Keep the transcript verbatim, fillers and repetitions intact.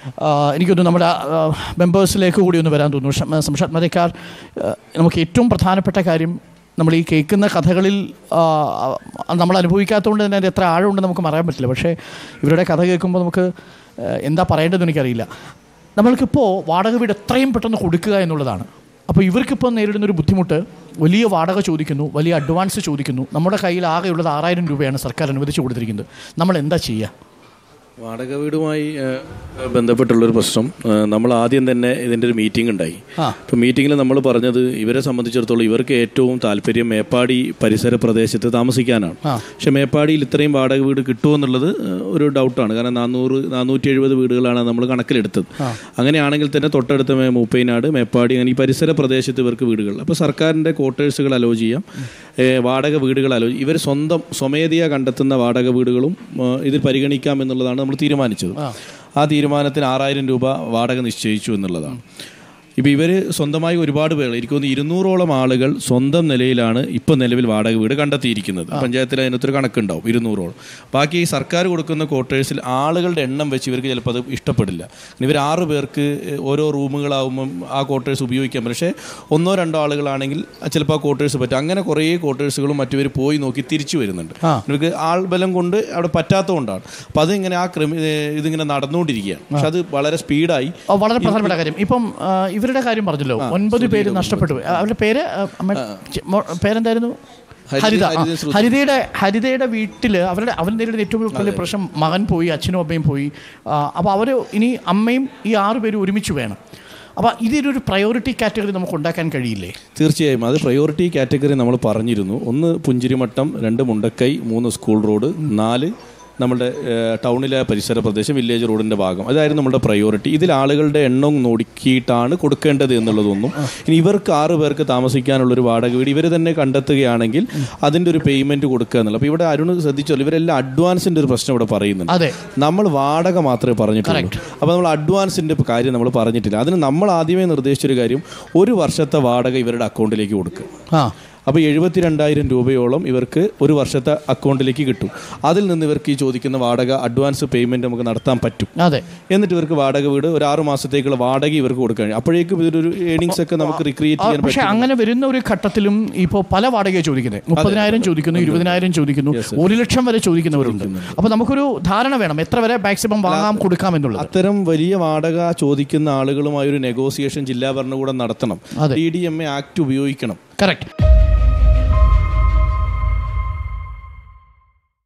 എനിക്കൊന്ന് നമ്മുടെ മെമ്പേഴ്സിലേക്ക് കൂടി ഒന്ന് വരാൻ തോന്നുന്നു. സംഷാദ് മരക്കാർ, നമുക്ക് ഏറ്റവും പ്രധാനപ്പെട്ട കാര്യം, നമ്മൾ ഈ കേൾക്കുന്ന കഥകളിൽ നമ്മൾ അനുഭവിക്കാത്തതുകൊണ്ട് തന്നെ അതിൻ്റെ എത്ര ആഴമുണ്ടെന്ന് നമുക്ക് പറയാൻ പറ്റില്ല. പക്ഷേ ഇവരുടെ കഥ കേൾക്കുമ്പോൾ നമുക്ക് എന്താ പറയേണ്ടതെന്ന് എനിക്കറിയില്ല. നമ്മൾക്കിപ്പോൾ വാടക വീട് എത്രയും പെട്ടെന്ന് കൊടുക്കുക എന്നുള്ളതാണ്. അപ്പോൾ ഇവർക്കിപ്പോൾ നേരിടുന്നൊരു ബുദ്ധിമുട്ട്, വലിയ വാടക ചോദിക്കുന്നു, വലിയ അഡ്വാൻസ് ചോദിക്കുന്നു. നമ്മുടെ കയ്യിൽ ആകെയുള്ളത് ആറായിരം രൂപയാണ് സർക്കാർ അനുവദിച്ചു കൊടുത്തിരിക്കുന്നത്. നമ്മൾ എന്താ ചെയ്യുക? വാടക വീടുമായി ബന്ധപ്പെട്ടുള്ളൊരു പ്രശ്നം, നമ്മൾ ആദ്യം തന്നെ ഇതിൻ്റെ ഒരു മീറ്റിംഗ് ഉണ്ടായി. അപ്പോൾ മീറ്റിങ്ങിൽ നമ്മൾ പറഞ്ഞത് ഇവരെ സംബന്ധിച്ചിടത്തോളം ഇവർക്ക് ഏറ്റവും താല്പര്യം മേപ്പാടി പരിസര പ്രദേശത്ത് താമസിക്കാനാണ്. പക്ഷെ മേപ്പാടിയിൽ ഇത്രയും വാടക വീട് കിട്ടുമെന്നുള്ളത് ഒരു ഡൗട്ടാണ്. കാരണം നാനൂറ് നാനൂറ്റി എഴുപത് വീടുകളാണ് നമ്മൾ കണക്കിലെടുത്തത്. അങ്ങനെയാണെങ്കിൽ തന്നെ തൊട്ടടുത്ത മൂപ്പൈനാട്, മേപ്പാടി, അങ്ങനെ ഈ പരിസര പ്രദേശത്ത് ഇവർക്ക് വീടുകൾ. അപ്പോൾ സർക്കാരിൻ്റെ ക്വാർട്ടേഴ്സുകൾ അലോ ചെയ്യാം, വാടക വീടുകൾ അലോ, ഇവർ സ്വന്തം സ്വമേധയാ കണ്ടെത്തുന്ന വാടക വീടുകളും ഇതിൽ പരിഗണിക്കാം എന്നുള്ളതാണ് നമ്മൾ തീരുമാനിച്ചത്. ആ തീരുമാനത്തിന് ആറായിരം രൂപ വാടക നിശ്ചയിച്ചു എന്നുള്ളതാണ്. ഇപ്പോൾ ഇവർ സ്വന്തമായി ഒരുപാട് പേർ, എനിക്ക് തോന്നുന്നു ഇരുന്നൂറോളം ആളുകൾ സ്വന്തം നിലയിലാണ് ഇപ്പോൾ നിലവിൽ വാടക വീട് കണ്ടെത്തിയിരിക്കുന്നത്. പഞ്ചായത്തിൽ അതിനകത്തൊരു കണക്കുണ്ടാവും, ഇരുന്നൂറോളം. ബാക്കി ഈ സർക്കാർ കൊടുക്കുന്ന ക്വാർട്ടേഴ്സിൽ ആളുകളുടെ എണ്ണം വെച്ച് ഇവർക്ക് ചിലപ്പോൾ അത് ഇഷ്ടപ്പെടില്ല. ഇവർ ആറ് പേർക്ക് ഓരോ റൂമുകളാവുമ്പം ആ ക്വാർട്ടേഴ്സ് ഉപയോഗിക്കാൻ പറ്റും. പക്ഷേ ഒന്നോ രണ്ടോ ആളുകളാണെങ്കിൽ ചിലപ്പോൾ ആ ക്വാർട്ടേഴ്സ് പറ്റും. അങ്ങനെ കുറേ ക്വാർട്ടേഴ്സുകളും മറ്റുപേർ പോയി നോക്കി തിരിച്ചു വരുന്നുണ്ട്. ഇവർക്ക് ആൾബലം കൊണ്ട് അവിടെ പറ്റാത്തതുകൊണ്ടാണ്. അപ്പം അതിങ്ങനെ ആ ക്രമി ഇതിങ്ങനെ നടന്നുകൊണ്ടിരിക്കുകയാണ്. പക്ഷെ അത് വളരെ സ്പീഡായി. വളരെ പ്രധാനപ്പെട്ട കാര്യം, ഇപ്പം ഇവരുടെ കാര്യം പറഞ്ഞല്ലോ, ഒൻപത് പേര് നഷ്ടപ്പെട്ടു. അവരുടെ പേര് പേരെന്തായിരുന്നു? ഹരിത. ഹരിതയുടെ ഹരിതയുടെ വീട്ടിൽ അവരുടെ അവർ നേരിടുന്ന ഏറ്റവും വലിയ പ്രശ്നം, മകൻ പോയി, അച്ഛനും അമ്മയും പോയി. അപ്പോൾ അവർ ഇനി അമ്മയും ഈ ആറു പേരും ഒരുമിച്ച് വേണം. അപ്പോൾ ഇതിലൊരു പ്രയോറിറ്റി കാറ്റഗറി നമുക്ക് ഉണ്ടാക്കാൻ കഴിയില്ലേ? തീർച്ചയായും അത് പ്രയോറിറ്റി കാറ്റഗറി നമ്മൾ പറഞ്ഞിരുന്നു. ഒന്ന് പുഞ്ചിരിമട്ടം, രണ്ട് മുണ്ടക്കൈ, മൂന്ന് സ്കൂൾ റോഡ്, നാല് നമ്മുടെ ടൗണിലെ പരിസര പ്രദേശം, വില്ലേജ് റോഡിൻ്റെ ഭാഗം. അതായിരുന്നു നമ്മുടെ പ്രയോറിറ്റി. ഇതിൽ ആളുകളുടെ എണ്ണം നോക്കിയിട്ടാണ് കൊടുക്കേണ്ടത് എന്നുള്ളതൊന്നും. ഇനി ഇവർക്ക് ആറ് പേർക്ക് താമസിക്കാനുള്ളൊരു വാടക വീട് ഇവർ തന്നെ കണ്ടെത്തുകയാണെങ്കിൽ അതിൻ്റെ ഒരു പേയ്മെൻറ്റ് കൊടുക്കുക എന്നുള്ളത്. അപ്പോൾ ഇവിടെ അരുൺ ശ്രദ്ധിച്ചല്ലോ, ഇവരെല്ലാം അഡ്വാൻസിൻ്റെ ഒരു പ്രശ്നം ഇവിടെ പറയുന്നുണ്ട്. നമ്മൾ വാടക മാത്രമേ പറഞ്ഞിട്ടുള്ളൂ. അപ്പോൾ നമ്മൾ അഡ്വാൻസിൻ്റെ കാര്യം നമ്മൾ പറഞ്ഞിട്ടില്ല. അതിന് നമ്മൾ ആദ്യമേ നിർദ്ദേശിച്ചൊരു കാര്യം, ഒരു വർഷത്തെ വാടക ഇവരുടെ അക്കൗണ്ടിലേക്ക് കൊടുക്കുക. അപ്പോൾ എഴുപത്തി രണ്ടായിരം രൂപയോളം ഇവർക്ക് ഒരു വർഷത്തെ അക്കൗണ്ടിലേക്ക് കിട്ടും. അതിൽ നിന്ന് ഇവർക്ക് ഈ ചോദിക്കുന്ന വാടക അഡ്വാൻസ് പേയ്മെൻറ്റ് നമുക്ക് നടത്താൻ പറ്റും. അതെ. എന്നിട്ട് ഇവർക്ക് വാടക വീട് ഒരു ആറ് മാസത്തേക്കുള്ള വാടക ഇവർക്ക് കൊടുക്കാൻ, അപ്പോഴേക്കും ഇതൊരു ഏണിങ്സ് ഒക്കെ നമുക്ക് റിക്രിയേറ്റ് ചെയ്യാൻ പറ്റും. പക്ഷേ അങ്ങനെ വരുന്ന ഒരു ഘട്ടത്തിലും ഇപ്പോൾ പല വാടകയെ ചോദിക്കുന്നത്, മുപ്പതിനായിരം ചോദിക്കുന്നു, ഇരുപതിനായിരം ചോദിക്കുന്നു, ഒരു ലക്ഷം വരെ ചോദിക്കുന്നവരുണ്ട്. അപ്പോൾ നമുക്കൊരു ധാരണ വേണം എത്ര വരെ മാക്സിമം വാങ്ങാം, കൊടുക്കാം എന്നുള്ളത്. അത്തരം വലിയ വാടക ചോദിക്കുന്ന ആളുകളുമായി ഒരു നെഗോസിയേഷൻ ജില്ലാ ഭരണകൂടം നടത്തണം. D D M A act ഉപയോഗിക്കണം. കറക്റ്റ്.